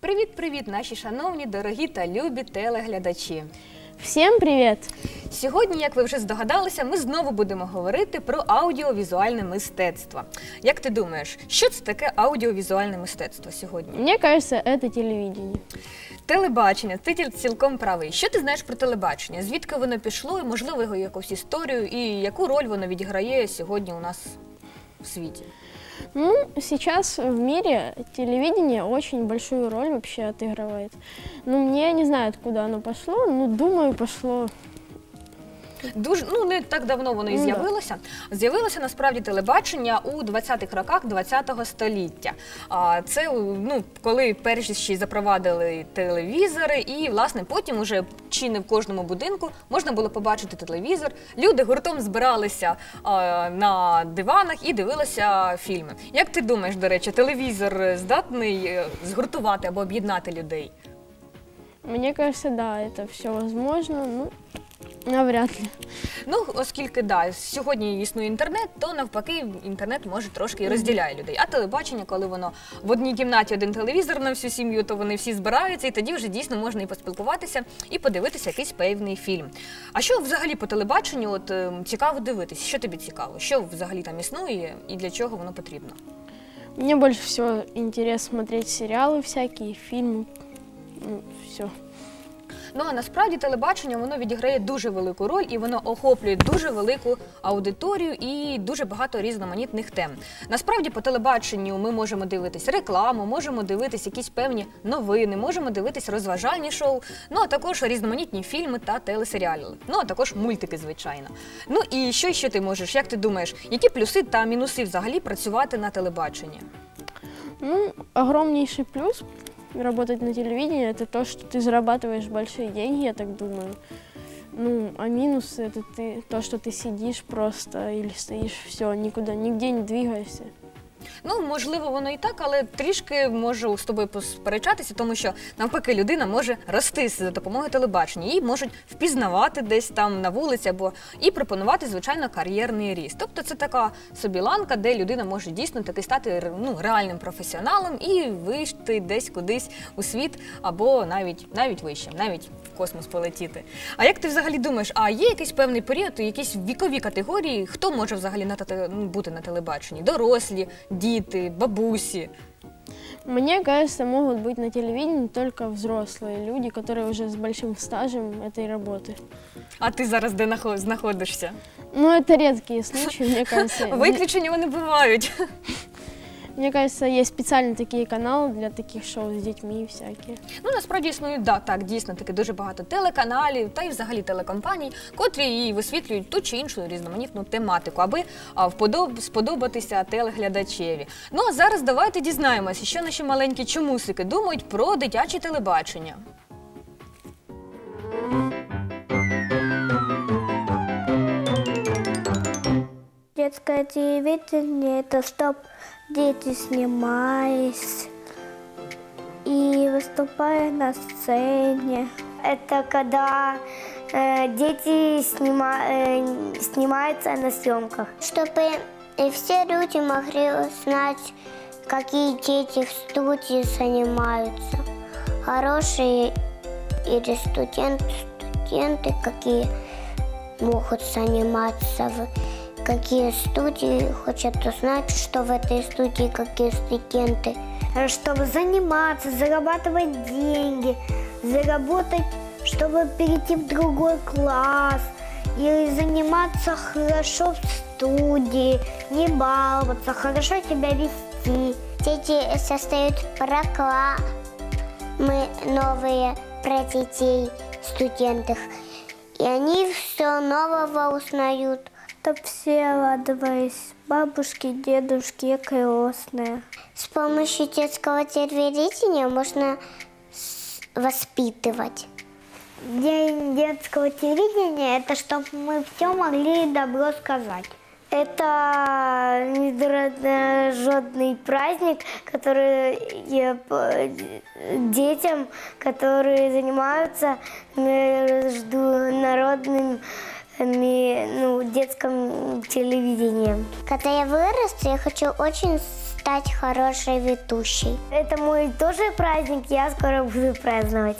Привіт-привіт, наші шановні, дорогі та любі телеглядачі! Всім привіт! Сьогодні, як ви вже здогадалися, ми знову будемо говорити про аудіовізуальне мистецтво. Як ти думаєш, що це таке аудіовізуальне мистецтво сьогодні? Мені кажется, це телебачення. Телебачення, ти цілком правий. Що ти знаєш про телебачення? Звідки воно пішло, і, можливо, його якусь історію, і яку роль воно відіграє сьогодні у нас в світі? Ну, сейчас в мире телевидение очень большую роль вообще отыгрывает. Ну, мне не знаю, откуда оно пошло, но думаю, пошло. Не так давно воно і з'явилося. З'явилося, насправді, телебачення у 20-х роках ХХ століття. Це, коли перші запровадили телевізори, і, власне, потім уже чи не в кожному будинку можна було побачити телевізор. Люди гуртом збиралися на диванах і дивилися фільми. Як ти думаєш, до речі, телевізор здатний згуртувати або об'єднати людей? Мені кажется, да, это все возможно, навряд ли. Оскільки, сьогодні існує інтернет, то навпаки інтернет може трошки і розділяє людей. А телебачення, коли воно в одній кімнаті один телевізор на всю сім'ю, то вони всі збираються, і тоді вже дійсно можна і поспілкуватися, і подивитися якийсь певний фільм. А що взагалі по телебаченню цікаво дивитися? Що тобі цікаво? Що взагалі там існує і для чого воно потрібно? Мені більше всього цікаво смотреть серіали всякі, фільми, все. А насправді телебачення, воно відіграє дуже велику роль, і воно охоплює дуже велику аудиторію і дуже багато різноманітних тем. Насправді по телебаченню ми можемо дивитись рекламу, можемо дивитись якісь певні новини, можемо дивитись розважальні шоу, а також різноманітні фільми та телесеріали, а також мультики, звичайно. І що ти можеш, як ти думаєш, які плюси та мінуси взагалі працювати на телебаченні? Огромнейший плюс работать на телевидении — это то, что ты зарабатываешь большие деньги, я так думаю. А минус — это то, что ты сидишь просто или стоишь, все, никуда, нигде не двигаешься. Можливо, воно і так, але трішки можу з тобою посперечатися, тому що, навпаки, людина може рости за допомогою телебачення. Її можуть впізнавати десь там на вулиці і пропонувати, звичайно, кар'єрний ріст. Тобто це така собі ланка, де людина може дійсно таки стати реальним професіоналом і вийти десь кудись у світ або навіть вище, навіть в космос полетіти. А як ти взагалі думаєш, а є якийсь певний період, якісь вікові категорії, хто може взагалі бути на телебаченні? Дорослі, діти, бабусі? Мне кажется, могут быть на телевидении только взрослые люди, которые уже с большим стажем этой работы. А ти зараз де знаходишся? Это редкие случаи, мне кажется. Виключення вони бувають. Мне кажется, есть специальные такие каналы для таких шоу с детьми всякие. Насправді існують, дійсно, таки дуже багато телеканалів та й взагалі телекомпаній, котрі і висвітлюють ту чи іншу різноманітну тематику, аби сподобатися телеглядачеві. А зараз давайте дізнаємося, що наші маленькі чомусики думають про дитяче телебачення. Детское телевидение – это чтоб дети снимались и выступая на сцене. Это когда дети снимаются на съемках. Чтобы все люди могли узнать, какие дети в студии занимаются. Хорошие или студенты, какие могут заниматься какие студии, хочет узнать, что в этой студии какие студенты. Чтобы заниматься, зарабатывать деньги, заработать, чтобы перейти в другой класс, или заниматься хорошо в студии, не баловаться, хорошо себя вести. Дети создают программы новые про детей, студентов, и они все нового узнают. Чтоб все радовались, бабушки, дедушки, крестные. С помощью детского телевидения можно воспитывать. День детского телевидения – это чтобы мы все могли добро сказать. Это международный праздник, который детям, которые занимаются международным детском телевидении. Когда я вырасту, я хочу очень стать хорошей ведущей. Это мой тоже праздник, я скоро буду праздновать.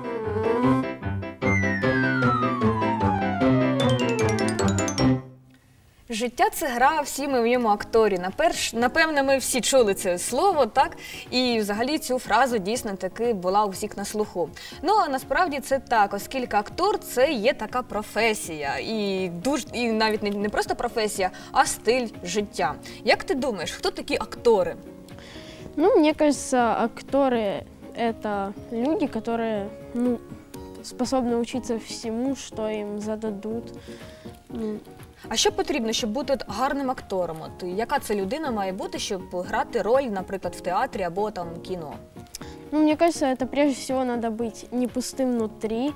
Життя – це гра, всі ми в ньому акторі. Напевно, ми всі чули це слово, так? І взагалі цю фразу дійсно таки була у всіх на слуху. Ну, а насправді це так, оскільки актор – це є така професія. І навіть не просто професія, а стиль життя. Як ти думаєш, хто такі актори? Ну, мне кажется, акторы – это люди, которые способны учиться всему, что им зададут. А що потрібно, щоб бути гарним актором? Яка це людина має бути, щоб грати роль, наприклад, в театрі або там кіно? Ну, мне кажется, это прежде всего надо быть не пустым внутри,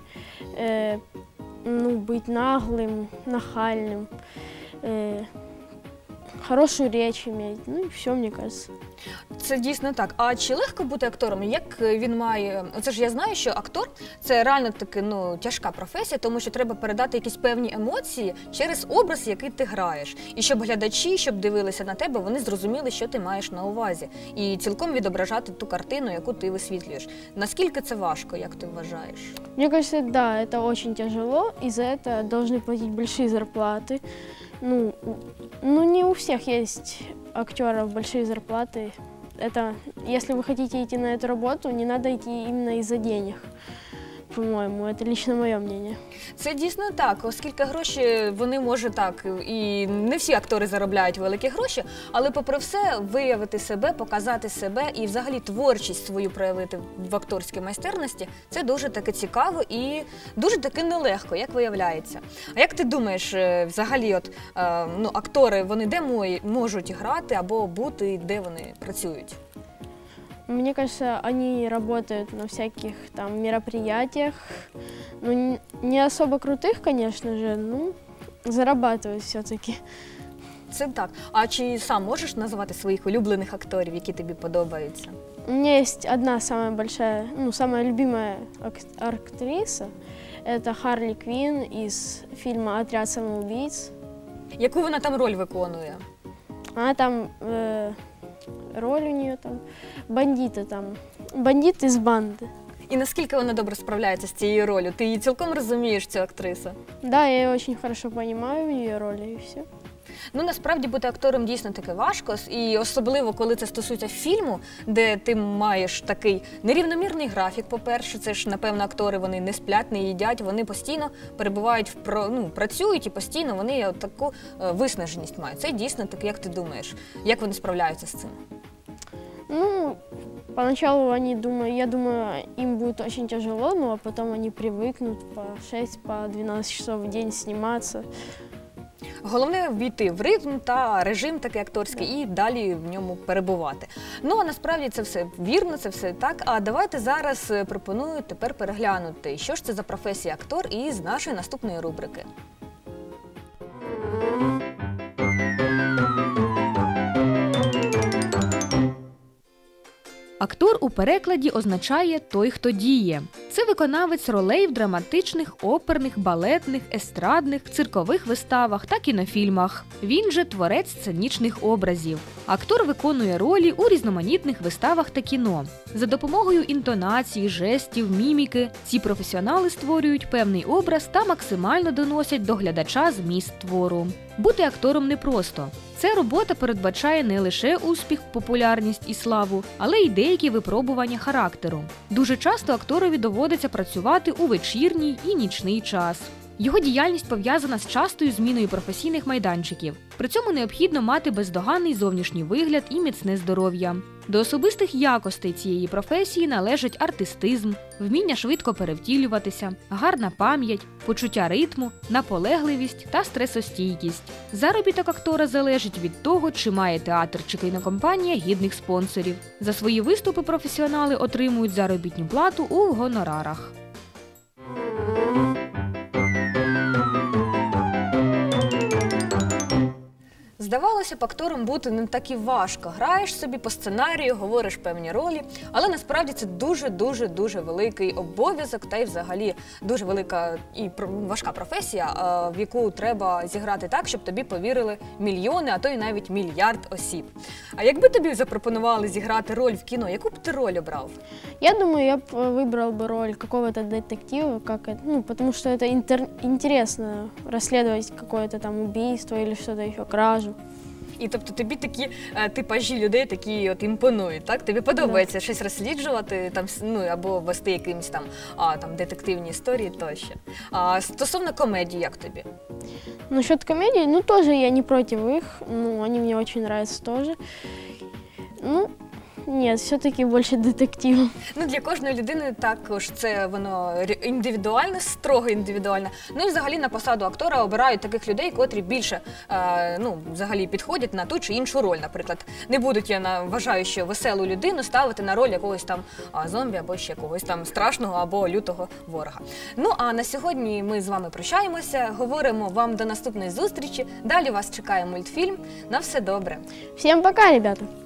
быть наглым, нахальным, хорошую речь иметь, ну и все, мне кажется. Це дійсно так. А чи легко бути актором? Як він має... Оце ж я знаю, що актор – це реально таки, тяжка професія, тому що треба передати якісь певні емоції через образ, який ти граєш. І щоб глядачі, щоб дивилися на тебе, вони зрозуміли, що ти маєш на увазі. І цілком відображати ту картину, яку ти висвітлюєш. Наскільки це важко, як ти вважаєш? Мне кажется, да, это очень тяжело, и за это должны платить большие зарплаты. Не у всех есть актеров большие зарплаты. Это, если вы хотите идти на эту работу, не надо идти именно из-за денег, по-моему. Это лично мое мнение. Це дійсно так, оскільки гроші, вони може так, і не всі актори заробляють великі гроші, але попри все виявити себе, показати себе і взагалі творчість свою проявити в акторській майстерності, це дуже таки цікаво і дуже таки нелегко, як виявляється. А як ти думаєш, взагалі, актори, вони де можуть грати або бути, де вони працюють? Мне кажется, они работают на всяких там мероприятиях, не особо крутых, конечно же, зарабатывают все-таки. Це так. А чи сам можеш називати своїх улюблених акторів, які тобі подобаються? У меня есть одна самая большая, самая любимая актриса. Это Харли Квинн из фильма «Отряд самоубийц». Яку вона там роль виконує? Она там... Роль у нее там бандит из банды. І наскільки вона добре справляється з цією ролью? Ти її цілком розумієш, цю актрису? Да, я ее очень хорошо понимаю, ее роли и все. Насправді бути актором дійсно таки важко, і особливо, коли це стосується фільму, де ти маєш такий нерівномірний графік, по-перше, це ж, напевно, актори, вони не сплять, не їдять, вони постійно перебувають, працюють і постійно вони таку виснаженість мають. Це дійсно таке, як ти думаєш, як вони справляються з цим? Поначалу я думаю, им будет очень тяжело, а потом они привыкнут по 6-12 часов в день сниматься. Головне ввійти в ритм та режим такий акторський і далі в ньому перебувати. А насправді це все вірно, це все так. А давайте зараз пропоную тепер переглянути, що ж це за професія актор із нашої наступної рубрики. Актор у перекладі означає «той, хто діє». Це виконавець ролей в драматичних, оперних, балетних, естрадних, циркових виставах та кінофільмах. Він же творець сценічних образів. Актор виконує ролі у різноманітних виставах та кіно. За допомогою інтонації, жестів, міміки ці професіонали створюють певний образ та максимально доносять до глядача зміст твору. Бути актором непросто. Ця робота передбачає не лише успіх, популярність і славу, але й деякі випробування характеру. Дуже часто акторові доводиться працювати у вечірній і нічний час. Його діяльність пов'язана з частою зміною професійних майданчиків. При цьому необхідно мати бездоганний зовнішній вигляд і міцне здоров'я. До особистих якостей цієї професії належать артистизм, вміння швидко перевтілюватися, гарна пам'ять, почуття ритму, наполегливість та стресостійкість. Заробіток актора залежить від того, чи має театр чи кінокомпанія гідних спонсорів. За свої виступи професіонали отримують заробітну плату у гонорарах. здавалося б, актором бути не так і важко. Граєш собі по сценарію, говориш певні ролі, але насправді це дуже великий обов'язок та й взагалі дуже велика і важка професія, в яку треба зіграти так, щоб тобі повірили мільйони, а то й навіть мільярд осіб. А якби тобі запропонували зіграти роль в кіно, яку б ти роль обрав? Я думаю, я выбрал бы роль какого-то детектива, потому что это интересно расследовать какое-то там убийство или что-то еще, кражу. І тобто тобі такі типажі людей такі от імпонують, так? Тобі подобається щось розсліджувати, там, ну, або вести якимось там детективні історії тощо. А стосовно комедії, як тобі? Насчет комедии, ну, тоже я не против их, ну, они мне очень нравятся тоже. Ну, нет, все-таки больше детективом. Ну, для кожної людини також це воно індивідуальне, строго індивідуальне. Ну і взагалі на посаду актора обирають таких людей, котрі більше взагалі підходять на ту чи іншу роль. Наприклад, не будуть, я вважаю, що веселу людину ставити на роль якогось там зомбі або ще когось там страшного або лютого ворога. Ну, а на сьогодні ми з вами прощаємося, говоримо вам до наступної зустрічі. Далі вас чекає мультфільм. На все добре. Всем пока, ребята!